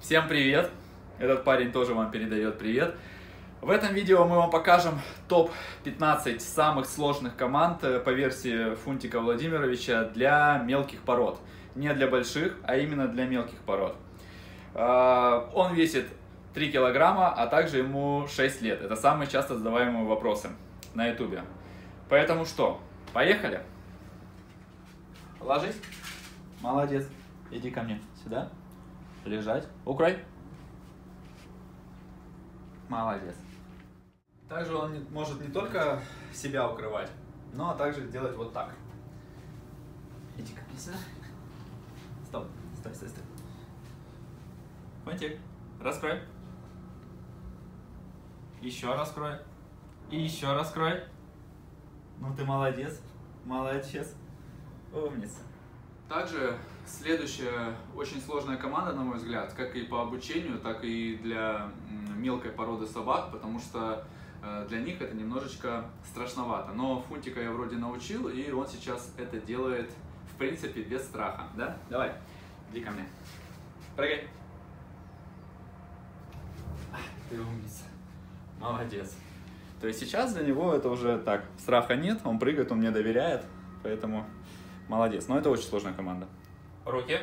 Всем привет! Этот парень тоже вам передает привет. В этом видео мы вам покажем топ-15 самых сложных команд по версии Фунтика Владимировича для мелких пород. Не для больших, а именно для мелких пород. Он весит 3 килограмма, а также ему 6 лет. Это самые часто задаваемые вопросы на ютубе. Поэтому что, поехали? Ложись. Молодец. Иди ко мне сюда. Лежать. Укрой. Молодец. Также он может не только себя укрывать, но а также делать вот так. Иди ко мне сюда. Стоп. Стой, стой, стой. Фунтик, раскрой. Еще раскрой. И еще раскрой. Ну ты молодец. Молодец. Умница. Также следующая очень сложная команда, на мой взгляд, как и по обучению, так и для мелкой породы собак, потому что для них это немножечко страшновато. Но Фунтика я вроде научил, и он сейчас это делает, в принципе, без страха. Да? Давай, иди ко мне. Прыгай. Ты умница. Молодец. То есть сейчас для него это уже так, страха нет, он прыгает, он мне доверяет, поэтому молодец. Но это очень сложная команда. Руки.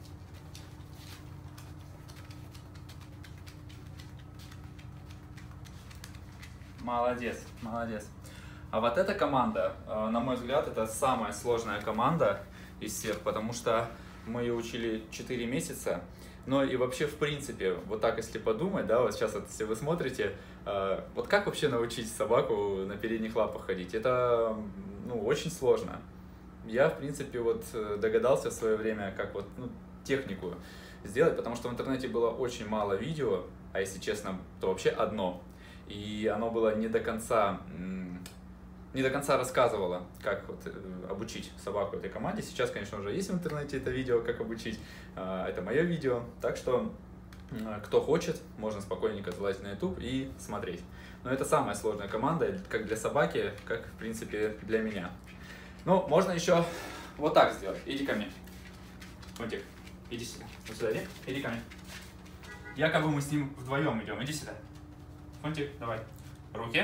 Молодец, молодец. А вот эта команда, на мой взгляд, это самая сложная команда из всех, потому что мы ее учили 4 месяца. Но и вообще, в принципе, вот так, если подумать, да, вот сейчас, вот, если вы смотрите, вот как вообще научить собаку на передних лапах ходить? Это, ну, очень сложно. Я, в принципе, вот догадался в свое время, как вот, ну, технику сделать, потому что в интернете было очень мало видео, а если честно, то вообще одно. И оно было не до конца рассказывало, как вот обучить собаку этой команде. Сейчас, конечно, уже есть в интернете это видео, как обучить. Это мое видео. Так что, кто хочет, можно спокойненько залазить на YouTube и смотреть. Но это самая сложная команда, как для собаки, как, в принципе, для меня. Ну, можно еще вот так сделать. Иди ко мне. Фунтик, иди сюда. Вот сюда иди. Иди ко мне. Якобы мы с ним вдвоем идем. Иди сюда. Фунтик, давай. Руки.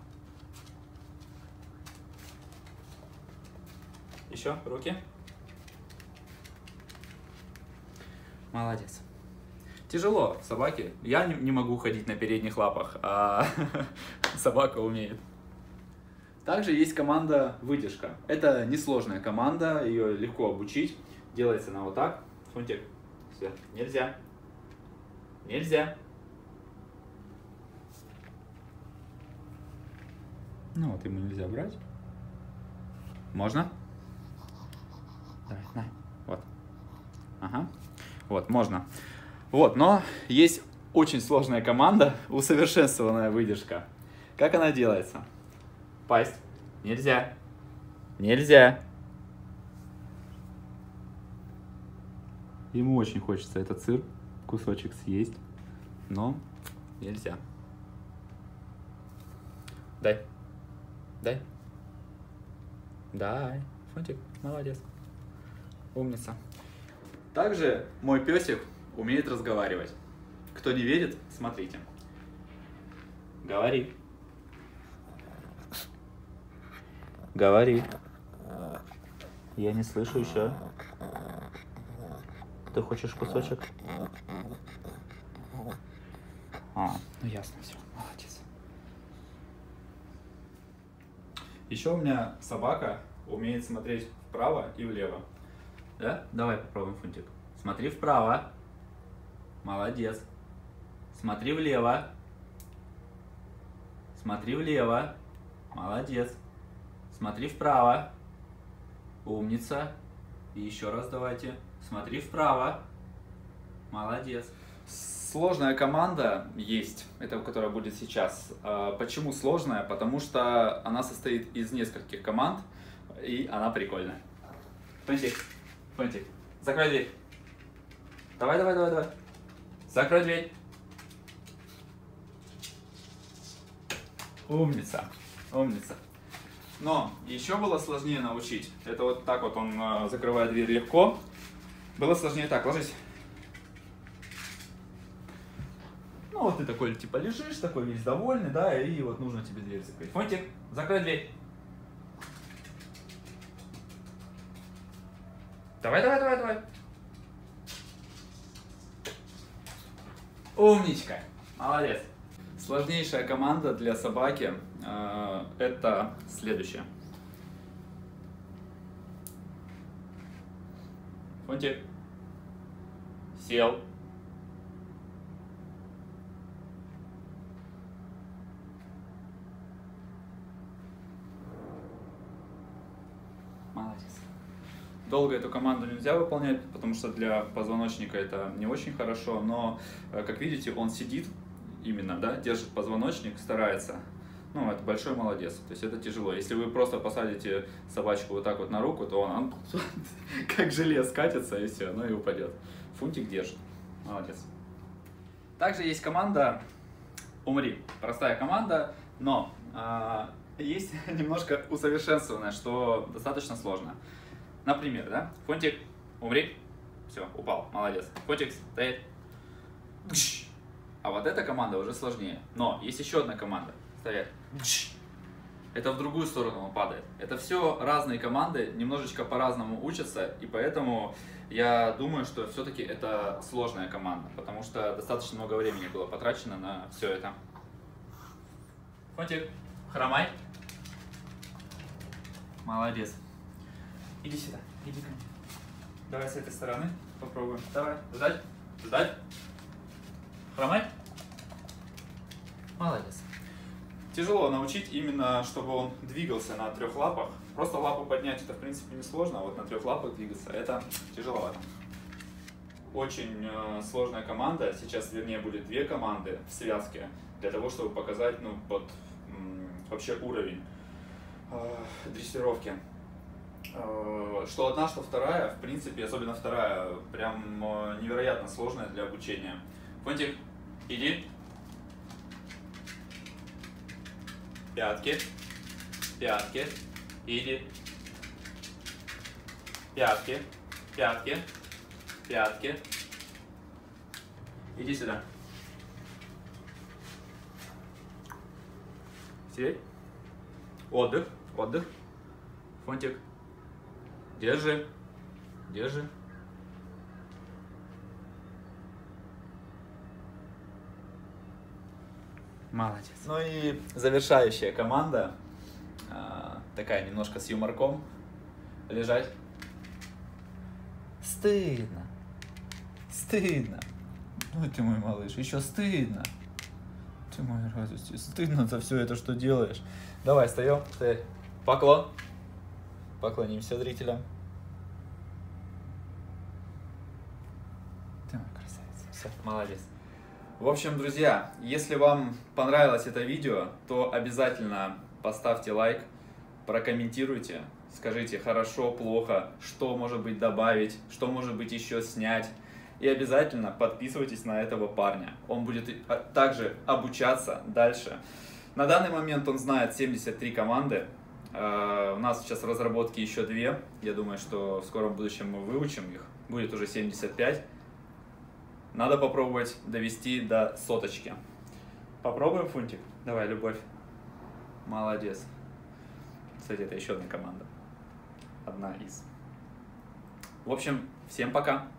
Еще руки. Молодец. Тяжело собаке. Я не могу ходить на передних лапах, а собака умеет. Также есть команда выдержка. Это несложная команда, ее легко обучить. Делается она вот так. Фунтик, все, нельзя. Нельзя. Ну вот ему нельзя брать. Можно? Давай, на, вот. Ага. Вот, можно. Вот, но есть очень сложная команда, усовершенствованная выдержка. Как она делается? Пасть. Нельзя. Нельзя. Ему очень хочется этот сыр, кусочек съесть, но нельзя. Дай. Дай. Дай. Фунтик, молодец. Умница. Также мой песик умеет разговаривать. Кто не верит, смотрите. Говори. Говори. Я не слышу еще. Ты хочешь кусочек? А, ну ясно, все, молодец. Еще у меня собака умеет смотреть вправо и влево. Да? Давай попробуем, Фунтик. Смотри вправо. Молодец. Смотри влево. Смотри влево. Молодец. Смотри вправо. Умница. И еще раз давайте. Смотри вправо. Молодец. Сложная команда есть, это которая будет сейчас. Почему сложная? Потому что она состоит из нескольких команд, и она прикольная. Фунтик, Фунтик, закрой дверь. Давай, давай, давай, давай. Закрой дверь. Умница, умница. Но еще было сложнее научить. Это вот так вот он закрывает дверь легко. Было сложнее так, ложись. Ну вот ты такой типа лежишь, такой весь довольный, да, и вот нужно тебе дверь закрыть. Фунтик, закрой дверь. Давай, давай, давай, давай. Умничка, молодец. Сложнейшая команда для собаки это следующее. Фунтик, сел. Молодец. Долго эту команду нельзя выполнять, потому что для позвоночника это не очень хорошо, но, как видите, он сидит именно, да, держит позвоночник, старается. Ну, это большой молодец. То есть это тяжело. Если вы просто посадите собачку вот так вот на руку, то он как желе скатится и все, ну и упадет. Фунтик держит. Молодец. Также есть команда «Умри». Простая команда, но есть немножко усовершенствованная, что достаточно сложно. Например, да, Фунтик, умри. Все, упал, молодец. Фунтик, стоит. А вот эта команда уже сложнее. Но есть еще одна команда. Стоять. Это в другую сторону он падает. Это все разные команды, немножечко по-разному учатся, и поэтому я думаю, что все-таки это сложная команда, потому что достаточно много времени было потрачено на все это. Фунтик, хромай. Молодец. Иди сюда, иди ко мне. Давай с этой стороны попробуем. Давай, ждать, ждать. Хромай. Молодец. Тяжело научить именно, чтобы он двигался на 3 лапах. Просто лапу поднять это в принципе не сложно, а вот на 3 лапах двигаться это тяжеловато. Очень сложная команда. Сейчас, вернее, будет 2 команды в связке для того, чтобы показать, ну, вообще уровень дрессировки. Что одна, что вторая, в принципе, особенно вторая, прям невероятно сложная для обучения. Фунтик, иди. Пятки, пятки, иди. Пятки, пятки, пятки. Иди сюда. Сидеть. Отдых, отдых. Фунтик. Держи, держи. Молодец. Ну и завершающая команда, такая немножко с юморком. Лежать. Стыдно. Стыдно. Ой, ты мой малыш, еще стыдно. Ты мой радость, стыдно за все это, что делаешь. Давай, встаем. Поклон. Поклонимся зрителям. Ты мой красавец. Все, молодец. В общем, друзья, если вам понравилось это видео, то обязательно поставьте лайк, прокомментируйте, скажите хорошо, плохо, что может быть добавить, что может быть еще снять. И обязательно подписывайтесь на этого парня. Он будет также обучаться дальше. На данный момент он знает 73 команды. У нас сейчас в разработке еще 2. Я думаю, что в скором будущем мы выучим их. Будет уже 75. Надо попробовать довести до 100. Попробуем, Фунтик? Давай, любовь. Молодец. Кстати, это еще одна команда. Одна из. В общем, всем пока.